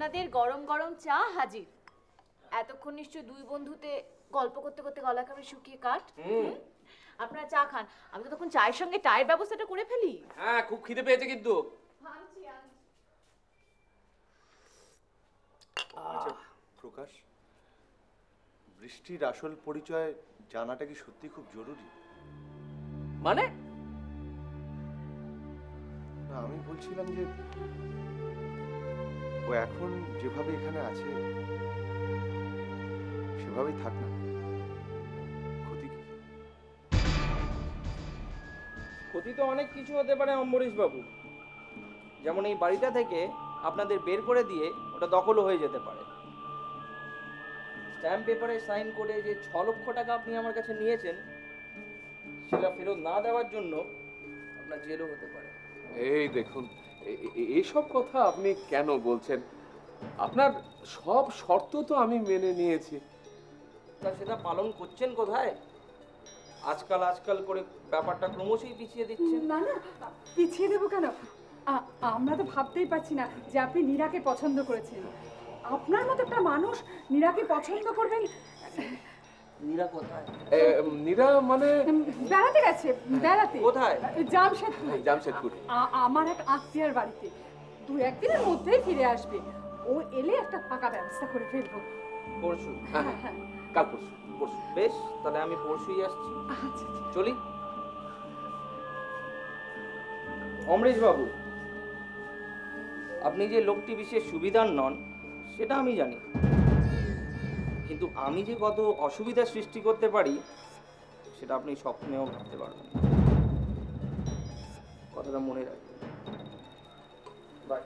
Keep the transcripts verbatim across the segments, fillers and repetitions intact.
আপনাদের গরম গরম চা হাজির। এতক্ষণ নিশ্চয়ই দুই বন্ধুতে গল্প করতে করতে গলা কামড়ে শুকিয়ে কাট। আপনারা চা খান, আমি তো তখন চায়ের সঙ্গে টায়ের ব্যবস্থাটা করে ফেলি। হ্যাঁ, খুব খিদে পেয়েছে কিন্তু। আচ্ছা প্রকাশ, বৃষ্টির আসল পরিচয় জানাটা কি সত্যি খুব জরুরি? মানে? না, আমি বলছিলাম যে ও এখন যেভাবে এখানে আছে সেভাবেই থাক না, ক্ষতি কি? ক্ষতি তো অনেক কিছু হতে পারে অম্বরীশ বাবু। যেমন এই বাড়িটা থেকে আপনাদের বের করে দিয়ে ওটা দখলও হয়ে যেতে পারে। স্ট্যাম্প পেপারে সাইন করে যে ছ লক্ষ টাকা আপনি আমার কাছে নিয়েছেন সেটা ফেরত না দেওয়ার জন্য আপনার জেলও হতে পারে। এই দেখুন, এইসব কথা আপনি কেন বলছেন? আপনার সব শর্ত তো আমি মেনে নিয়েছি। তা সেটা পালন করছেন কোথায়? আজকাল আজকাল করে ব্যাপারটা ক্রমশই পিছিয়ে দিচ্ছেন। না না, পিছিয়ে দেবো কেন? আমরা তো ভাবতেই পারছি না যে আপনি নীরাকে পছন্দ করেছেন। আপনার মতো একটা মানুষ নীরাকে পছন্দ করবেন। নীরা কোথায়? নীরা মানে বেড়াতে গেছে। বেড়াতে কোথায়? জামশেদপুর। জামশেদপুর আমার এক আত্মীয়ের বাড়িতে। দু একদিনের মধ্যেই ফিরে আসবে। ও এলে একটা পাকা ব্যবস্থা করে ফেলবো। পরশু? হ্যাঁ হ্যাঁ, কাল পরশু। পরশু বেশ, তাহলে আমি পরশুই আসছি। আচ্ছা চলি। অমরেশ বাবু, আপনি যে লোকটি বিশেষ সুবিধার নন সেটা আমি জানি, কিন্তু আমি যে কত অসুবিধার সৃষ্টি করতে পারি সেটা আপনি স্বপ্নেও ভাবতে পারবেন না। কথাটা মনে রাখবেন। Bye.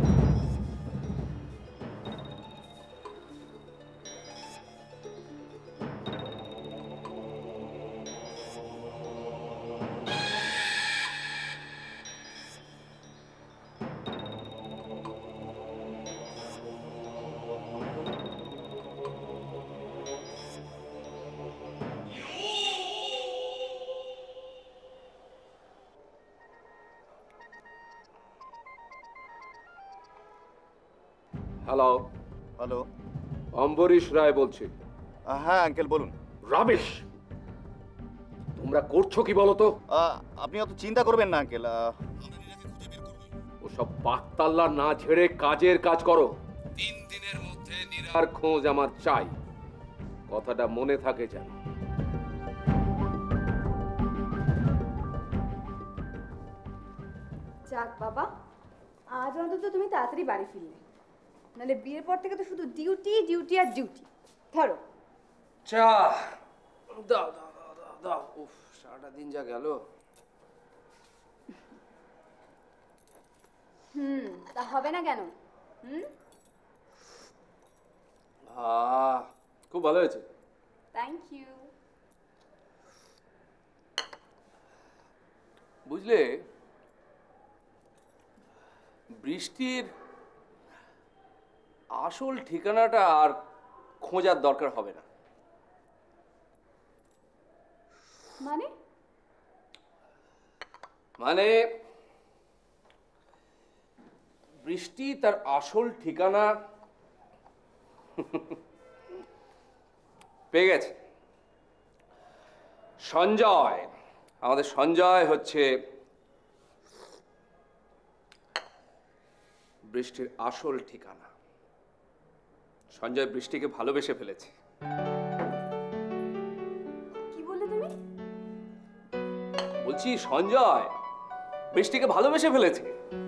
Hello. Hello, Ambarish Roy বলছি। হ্যাঁ আঙ্কেল বলুন। রাবিশ! তোমরা করছো কি বলো তো? আপনি অত চিন্তা করবেন না আঙ্কেল, ওসব পাকতাল্লা না ঝেড়ে কাজের কাজ করো। তিন দিনের মধ্যে নীরার খোঁজ আমার চাই, কথাটা মনে থাকে যেন। যাক বাবা, আজ অন্তত তুমি তাড়াতাড়ি বাড়ি ফিরলে, নাহলে বিয়ের পর থেকে তো শুধু ডিউটি ডিউটি আর ডিউটি। ধরো চা দাও দাও দাও দাও দাও। উফ, সারাটা দিন যা গেল। হুম, তা হবে না কেন? হুম, আহ খুব ভালো হয়েছে। Thank you. বুঝলে, বৃষ্টির আসল ঠিকানাটা আর খোঁজার দরকার হবে না। মানে? মানে বৃষ্টি তার আসল ঠিকানা পেয়ে গেছে। সঞ্জয়, আমাদের সঞ্জয় হচ্ছে বৃষ্টির আসল ঠিকানা। সঞ্জয় বৃষ্টিকে ভালোবেসে ফেলেছে। কি বললে তুমি? বলছি সঞ্জয় বৃষ্টিকে ভালোবেসে ফেলেছে।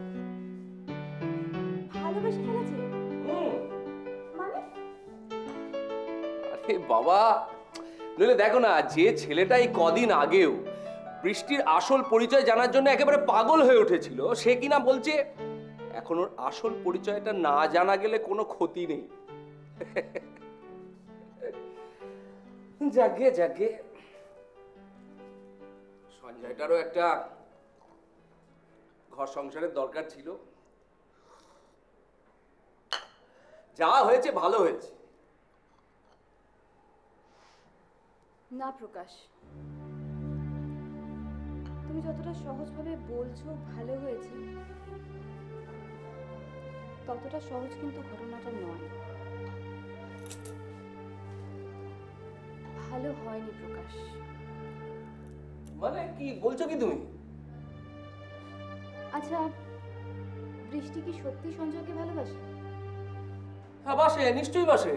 ভালোবেসে ফেলেছে মানে? আরে বাবা, নইলে দেখো না, যে ছেলেটা এই কদিন আগেও বৃষ্টির আসল পরিচয় জানার জন্য একেবারে পাগল হয়ে উঠেছিল, সে কিনা বলছে এখন ওর আসল পরিচয়টা না জানা গেলে কোনো ক্ষতি নেই। যাকে যাকে সঞ্জয়টারও একটা ঘর সংসারের দরকার ছিল। যা হয়েছে ভালো হয়েছে। না প্রকাশ, তুমি যতটা সহজভাবে বলছো ভালো হয়েছে, ততটা সহজ কিন্তু ঘটনাটা নয়। ভালো হয়নি প্রকাশ। মানে কি বলছো কি তুমি? আচ্ছা, বৃষ্টি কি সত্যি সঞ্জয়কে ভালোবাসে? হ্যাঁ বাসে, নিশ্চয়ই বাসে।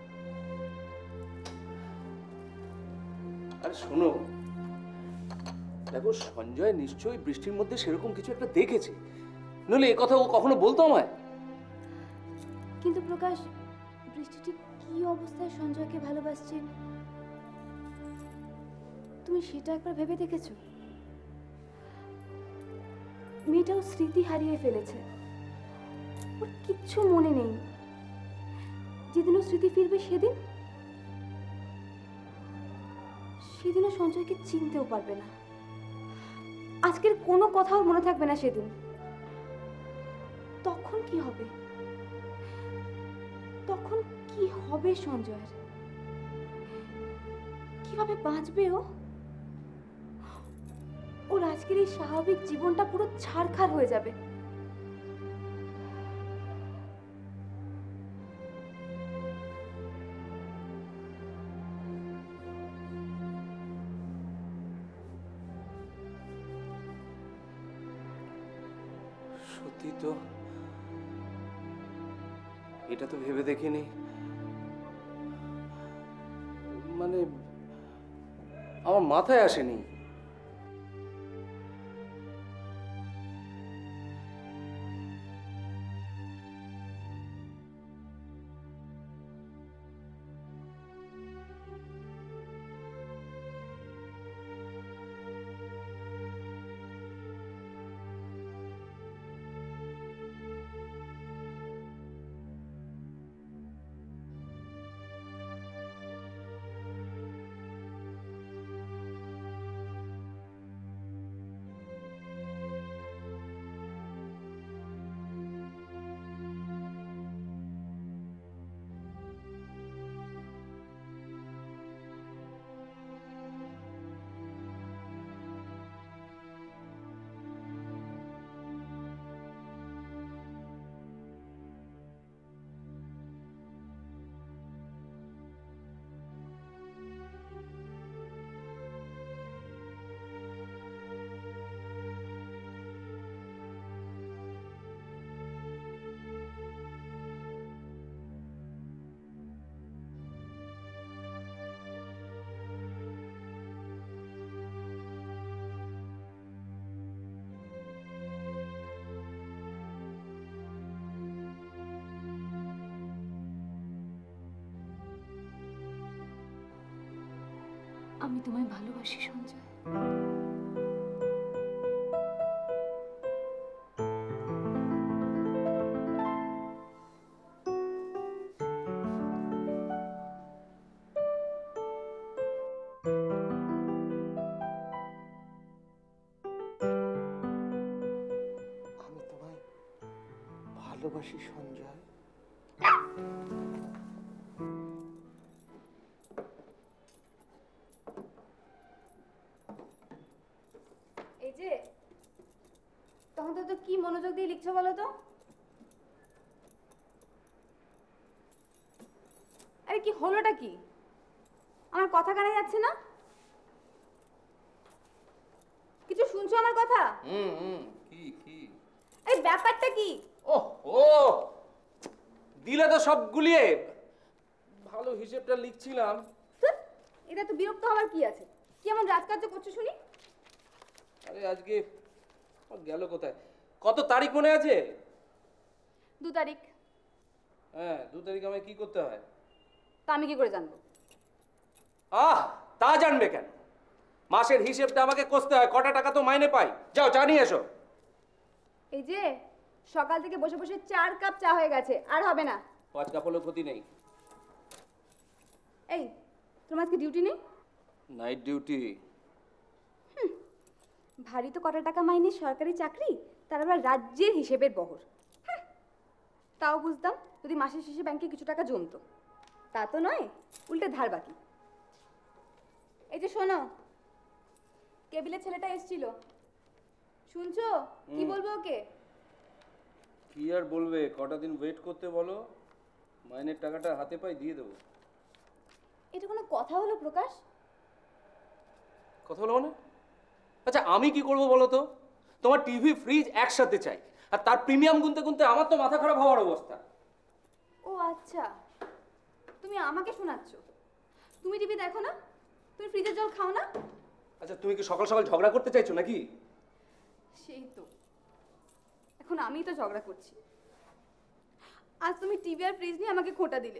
আরে শোনো, দেখো সঞ্জয় নিশ্চয়ই বৃষ্টির মধ্যে সেরকম কিছু একটা দেখেছে, নইলে এ কথা ও কখনো বলতো আমায়? কিন্তু প্রকাশ, বৃষ্টি ঠিক কি অবস্থায় সঞ্জয়কে ভালোবাসছে তুমি সেটা একবার ভেবে দেখেছো? মেয়েটাও স্মৃতি হারিয়ে ফেলেছে, ওর কিচ্ছু মনে নেই। যেদিনও স্মৃতি ফিরবে সেদিন সেদিনও সঞ্জয়কে চিনতেও পারবে না। আজকের কোনো কথা ওর মনে থাকবে না সেদিন। তখন কি হবে? তখন কি হবে সঞ্জয়ের? কিভাবে বাঁচবে ও? ওর আজকের এই স্বাভাবিক জীবনটা পুরো ছারখার হয়ে যাবে। সত্যি তো, এটা তো ভেবে দেখিনি। মানে আমার মাথায় আসেনি। আমি তোমায় ভালোবাসি সঞ্জয়। আমি তোমায় ভালোবাসি সঞ্জয়। এই যে, তখন তো তো কি মনোযোগ দিয়ে লিখছো বলো তো? আরে কি হলোটা কি? আমার কথা কানে যাচ্ছে না? কিছু শুনছো আমার কথা? হুম হুম কি কি এই ব্যাপারটা কি? ও ও দিলে তো সব গুলিয়ে। ভালো হিসেবটা লিখছিলাম। ধ্যাৎ, এটা তো বিরক্ত হওয়ার কি আছে? কি এমন রাজকার্য করছো শুনি? আরে আজকে গেল কোথায়? কত তারিখ মনে আছে? দু তারিখ। হ্যাঁ, দু তারিখ আমায় কি করতে হয়? তা আমি কি করে জানবো? আহ, তা জানবে কেন? মাসের হিসেবটা আমাকে কষতে হয়, কটা টাকা তো মাইনে পাই। যাও চা নিয়ে এসো। এই যে, সকাল থেকে বসে বসে চার কাপ চা হয়ে গেছে, আর হবে না। পাঁচ কাপ হলেও ক্ষতি নেই। এই, তোমার আজকে ডিউটি নেই? Night duty. ভারী তো কটা টাকা মাইনে সরকারি চাকরি, তার আবার রাজ্যের হিসেবের বহর। হুঁ, তাও বুঝতাম যদি মাসের শেষে ব্যাংকে কিছু টাকা জমতো। তা তো নয়, উল্টে ধার বাকি। এই যে শোনো, কেবিলের ছেলেটা এসেছিল, শুনছো? কি বলবো ওকে? কি আর বলবে, কটা দিন ওয়েট করতে বলো, মাইনের টাকাটা হাতে পাই দিয়ে দেবো। এটা কোনো কথা হলো প্রকাশ? কথা বলো মানে? আচ্ছা আমি কি করব বলো তো? তোমার টিভি ফ্রিজ একসাথে চাই, আর তার প্রিমিয়াম গুনতে গুনতে আমার তো মাথা খারাপ হওয়ার অবস্থা। ও আচ্ছা, তুমি আমাকে শোনাচ্ছ? তুমি টিভি দেখো না? তুমি ফ্রিজের জল খাও না? আচ্ছা তুমি কি সকাল সকাল ঝগড়া করতে চাইছো নাকি? সেই তো, এখন আমিই তো ঝগড়া করছি। আজ তুমি টিভি আর ফ্রিজ নিয়ে আমাকে খোঁটা দিলে।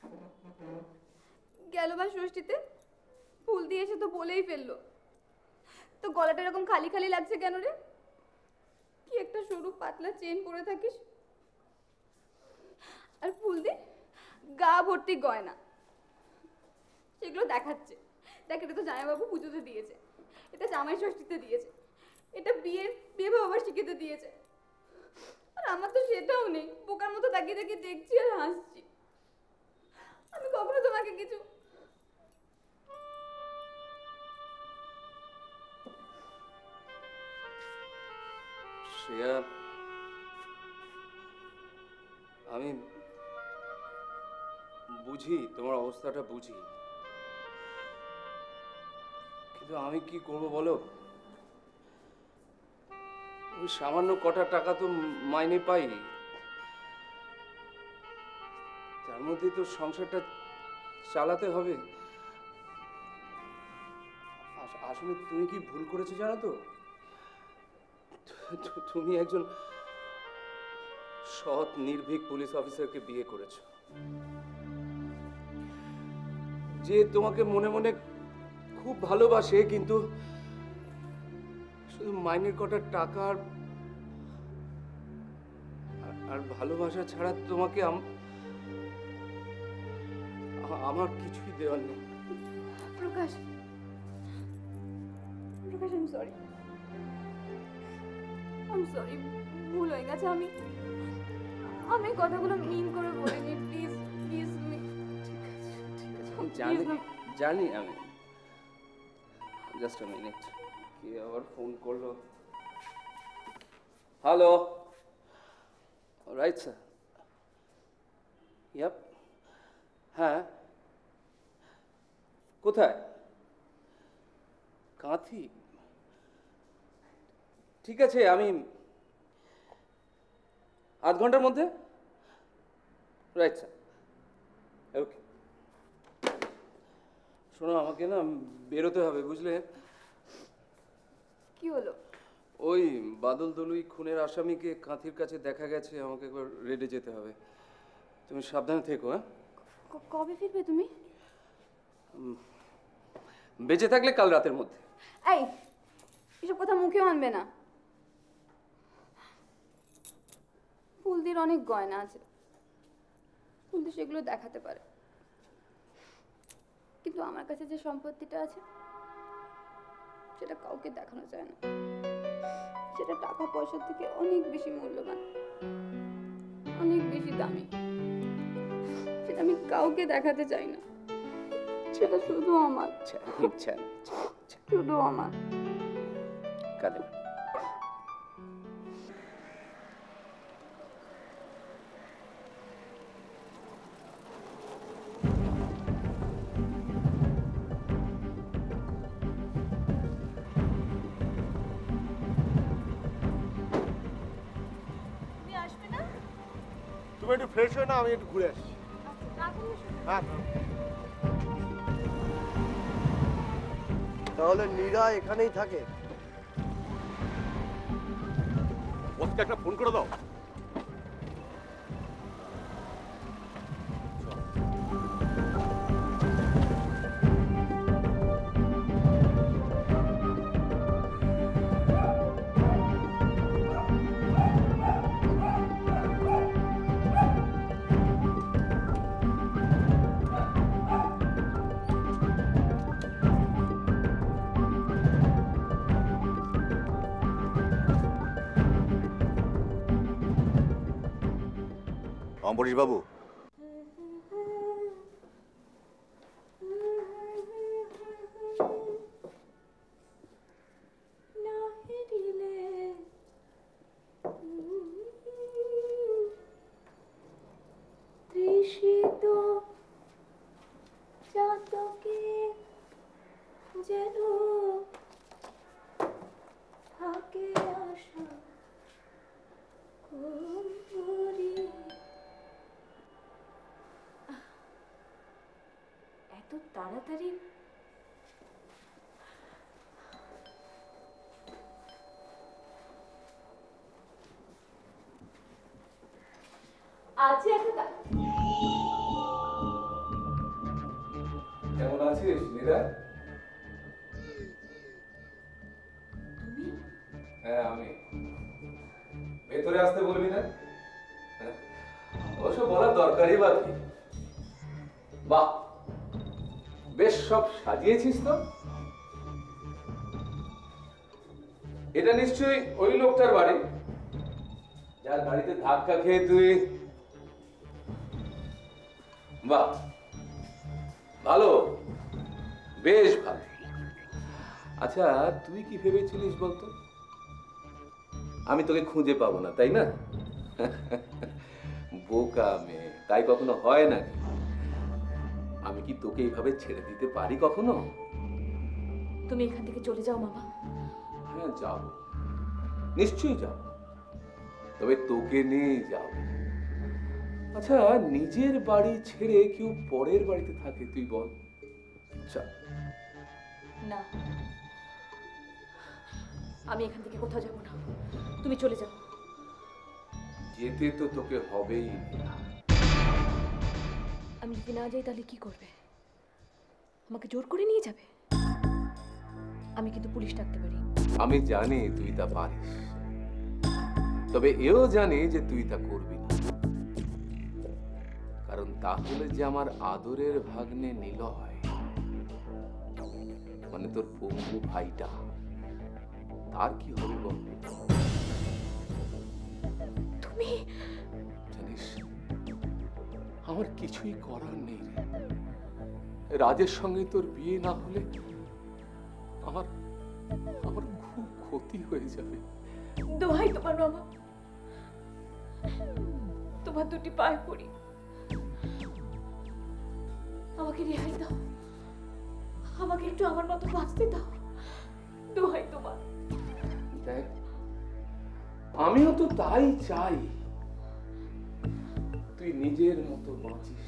গেলবার ষষ্ঠীতে ফুল দিয়ে এসে তো বলেই ফেললো, তো গলাটা এরকম খালি খালি লাগছে কেন রে? কি একটা সরু পাতলা চেন পরে থাকিস, আর ফুল দিয়ে গা ভর্তি গয়না, সেগুলো দেখাচ্ছে। দেখ, এটা তো জামাইবাবু পুজোতে দিয়েছে, এটা জামাই ষষ্ঠীতে দিয়েছে, এটা বিয়ের বিয়ে বাবার শিখিতে দিয়েছে, আর আমার তো সেটাও নেই। বোকার মতো তাকিয়ে তাকিয়ে দেখছি আর হাসছি। আমি কখনো তোমাকে কিছু শ্রেয়া, আমি বুঝি তোমার অবস্থাটা বুঝি, কিন্তু আমি কি করব বলো? ওই সামান্য কটা টাকা তো মাইনে পাই, তার মধ্যেই তো সংসারটা চালাতে হবে। আস- আসলে তুমি কি ভুল করেছো জানো তো? তু- তুমি একজন সৎ নির্ভীক পুলিশ অফিসারকে বিয়ে করেছো, যে তোমাকে মনে মনে খুব ভালোবাসে, কিন্তু শুধু মাইনের কটা টাকা আর আর ভালোবাসা ছাড়া তোমাকে আম- আ- আমার কিছুই দেওয়ার নেই। Prakash, Prakash I am sorry, I am sorry, ভুল হয়ে গেছে। আমি আমি কথাগুলো মিন করে বলিনি, প্লিজ প্লিজ মি জানি জানি আমি। জাস্ট আ মিনিট, কে আবার ফোন করলো? হ্যালো, রাইট স্যার, ইয়াপ, হ্যাঁ, কোথায়? কাঁথি? ঠিক আছে, আমি আধ ঘন্টার মধ্যে। Right sir, okay. শোনো, আমাকে না বেরোতে হবে, বুঝলে? কি হলো? ওই বাদল দলুই খুনের আসামিকে কাঁথির কাছে দেখা গেছে, আমাকে একবার রেডে যেতে হবে। তুমি সাবধানে থেকো। হ্যাঁ, ক- কবে ফিরবে তুমি? বেঁচে থাকলে কাল রাতের মধ্যে। এই, এসব কথা মুখেও আনবে না। ফুলদির অনেক গয়না আছে, ফুলদি সেগুলো দেখাতে পারে, কিন্তু আমার কাছে যে সম্পত্তিটা আছে সেটা কাউকে দেখানো যায় না। সেটা টাকা পয়সার থেকে অনেক বেশি মূল্যবান, অনেক বেশি দামি। সেটা আমি কাউকে দেখাতে চাই না। সেটা শুধু আমার, শুধু আমার। কাঁদে না। তুমি আসবে না? তুমি একটু ফ্রেশ হয়ে না, আমি একটু ঘুরে আসছি। হ্যাঁ, তাহলে নীরা এখানেই থাকে? বসকে একটা ফোন করে দাও। অম্বরীশ বাবু, তাড়াতাড়ি আজ এত তা- কেমন আছিস নীরা? তুমি হ্যাঁ আমি। ভেতরে আসতে বলবি না? হ্যাঁ। অবশ্য বলার দরকারই বা কি? বাহ, বেশ সব সাজিয়েছিস তো। এটা নিশ্চয়ই ওই লোকটার বাড়ি যার গাড়িতে ধাক্কা খেয়ে তুই। বাহ, ভালো, বেশ ভালো। আচ্ছা, তুই কি ভেবেছিলিস বলতো? আমি তোকে খুঁজে পাবো না, তাই না? বোকা মেয়ে, তাই কখনো হয় নাকি? আমি কি তোকে এইভাবে ছেড়ে দিতে পারি কখনো? তুমি এখান থেকে চলে যাও মামা। হ্যাঁ যাব, নিশ্চয়ই যাব, তবে তোকে নিয়ে যাব। আচ্ছা, নিজের বাড়ি ছেড়ে কেউ পরের বাড়িতে থাকে তুই বল? আচ্ছা, না, আমি এখান থেকে কোথাও যাব না, তুমি চলে যাও। যেতে তো তোকে হবেই। আমি যদি না যাই তাহলে কি করবে? আমাকে জোর করে নিয়ে যাবে? আমি কিন্তু পুলিশ ডাকতে পারি। আমি জানি তুই তা পারিস, তবে এও জানি যে তুই তা করবি না, কারণ তাহলে যে আমার আদরের ভাগ্নে নিলয়, মানে তোর পঙ্গু ভাইটা, তার কি হবে বল? তুমি জানিস, আমার কিছুই করার নেই রে। রাজের সঙ্গে তোর বিয়ে না হলে আমার আমার খুব ক্ষতি হয়ে যাবে। দোহাই তোমার মামা, তোমার দুটি পায়ে পড়ি, আমাকে রেহাই দাও, আমাকে একটু আমার মতো বাঁচতে দাও, দোহাই তোমার। দেখ, আমিও তো তাই চাই, তুই নিজের মতো বাঁচিস।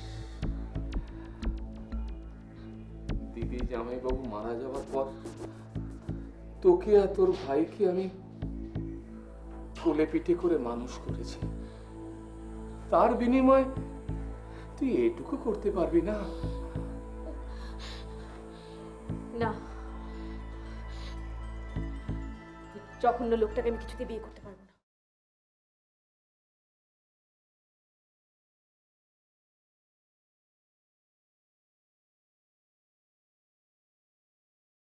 দিদি জামাইবাবু মারা যাওয়ার পর তোকে আর তোর ভাইকে আমি কোলে পিঠে করে মানুষ করেছি, তার বিনিময়ে তুই এটুকু করতে পারবি না? না, জঘন্য লোকটাকে আমি কিছুতে বিয়ে করতে পারবো না।